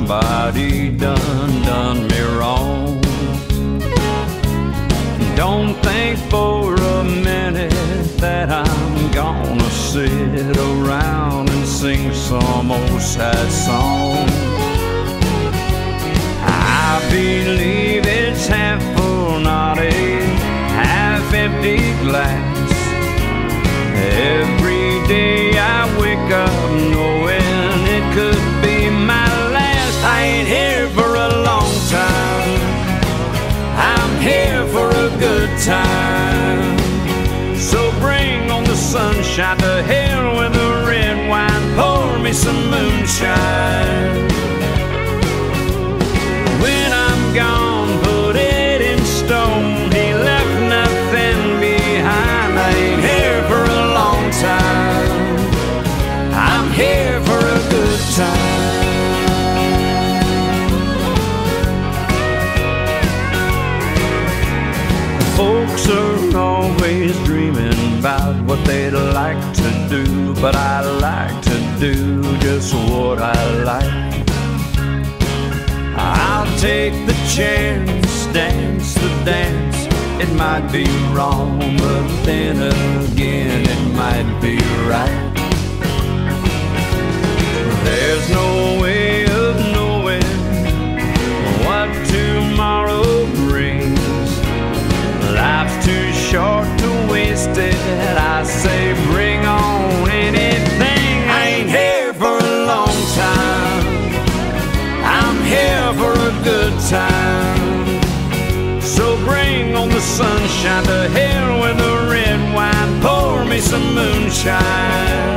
somebody done me wrong. Don't think for a minute that I'm gonna sit around and sing some old sad song. I believe it's half full, not a half empty glass. Every day I wake up knowing it could be my last. I ain't here for a long time, I'm here for a good time. So bring on the sunshine, to hell with the red wine, pour me some moonshine. When I'm gone, put it in stone, he left nothing behind. I ain't here for a long time, I'm here for a good time. Folks are always dreaming about what they'd like to do, but I like to do just what I like. I'll take the chance, dance the dance. It might be wrong, but then again it might be right. There's no way of knowing what tomorrow brings. Life's too short to waste it. I say bring on anything. I ain't here for a long time, I'm here for a good time. So bring on the sunshine, to hell with the red wine, pour me some moonshine.